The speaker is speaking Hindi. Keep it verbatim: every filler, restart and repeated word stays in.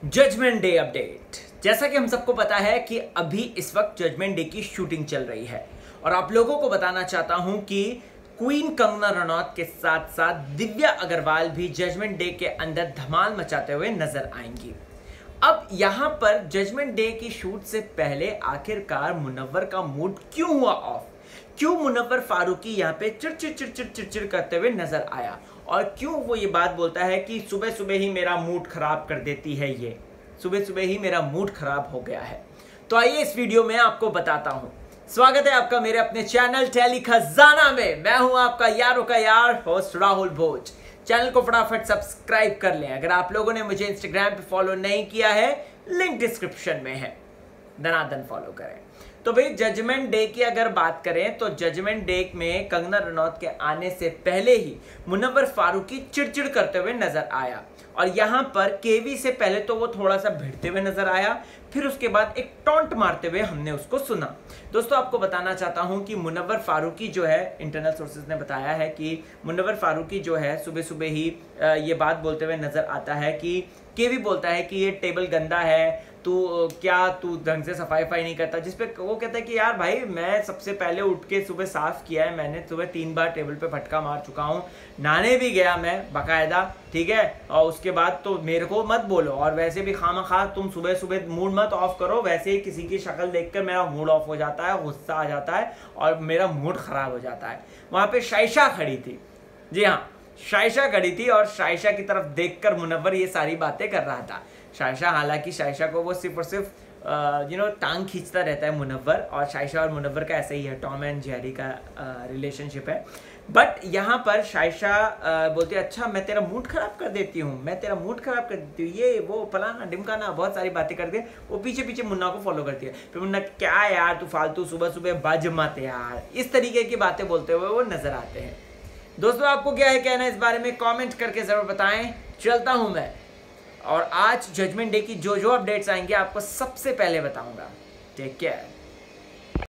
Judgement day update. जैसा कि हम सबको पता है कि अभी इस वक्त जजमेंट डे की शूटिंग चल रही है और आप लोगों को बताना चाहता हूं कि क्वीन कंगना रनौत के साथ साथ दिव्या अग्रवाल भी जजमेंट डे के अंदर धमाल मचाते हुए नजर आएंगी। अब यहां पर जजमेंट डे की शूट से पहले आखिरकार मुनव्वर का मूड क्यों हुआ ऑफ, क्यों मुनव्वर फारूकी यहाँ पे चिड़चिड़ चिड़चिड़ चिड़चिड़ करते हुए नजर आया और क्यों वो ये बात बोलता है कि सुबह सुबह ही मेरा मूड खराब कर देती है, ये सुबह सुबह ही मेरा मूड खराब हो गया है। तो आइए इस वीडियो में आपको बताता हूं। स्वागत है आपका मेरे अपने चैनल टेली खजाना में। मैं हूं आपका यारों का यार होस्ट राहुल भोज। चैनल को फटाफट सब्सक्राइब कर लें। अगर आप लोगों ने मुझे इंस्टाग्राम पे फॉलो नहीं किया है, लिंक डिस्क्रिप्शन में है, दनादन फॉलो करें। तो भाई जजमेंट डे की अगर बात करें तो जजमेंट डे में कंगना रनौत के आने से पहले ही मुनव्वर फारूकी चिड़चिड़ करते हुए नजर आया और यहां पर केवी से पहले तो वो थोड़ा सा भिड़ते हुए नजर आया, फिर उसके बाद एक टॉन्ट मारते हुए हमने उसको सुना। दोस्तों आपको बताना चाहता हूं कि मुनव्वर फारूकी जो है, इंटरनल सोर्सेज ने बताया है कि मुनव्वर फारूकी जो है सुबह सुबह ही ये बात बोलते हुए नजर आता है कि केवी बोलता है कि ये टेबल गंदा है, तू क्या तू ढंग से सफाई वफाई नहीं करता, जिसपे वो कहता है कि यार भाई मैं सबसे पहले उठ के सुबह साफ किया है, मैंने सुबह तीन बार टेबल पे फटका मार चुका हूँ, नहाने भी गया मैं बाकायदा, ठीक है, और उसके बाद तो मेरे को मत बोलो। और वैसे भी खामखा तुम सुबह सुबह मूड मत ऑफ करो, वैसे ही किसी की शक्ल देखकर मेरा मूड ऑफ हो जाता है, गुस्सा आ जाता है और मेरा मूड खराब हो जाता है। वहां पे शाइशा खड़ी थी, जी हाँ शाइशा खड़ी थी और शाइशा की तरफ देखकर मुनव्वर ये सारी बातें कर रहा था। शाइशा, हालांकि शाइशा को वो सिर्फ और सिर्फ यू नो टांग खींचता रहता है मुनव्वर, और शाइशा और मुनव्वर का ऐसे ही है, टॉम एंड जेरी का रिलेशनशिप है। बट यहाँ पर शाइशा uh, बोलती है अच्छा मैं तेरा मूड खराब कर देती हूँ, मैं तेरा मूड खराब कर देती हूँ, ये वो फलाना ढिमकाना, बहुत सारी बातें करती है। वो पीछे पीछे मुन्ना को फॉलो करती है। फिर मुन्ना क्या यार तू फालतू सुबह सुबह बज मत यार, इस तरीके की बातें बोलते हुए वो नजर आते हैं। दोस्तों आपको क्या है कहना इस बारे में, कमेंट करके जरूर बताएं। चलता हूं मैं और आज जजमेंट डे की जो जो अपडेट्स आएंगे आपको सबसे पहले बताऊंगा। Take care.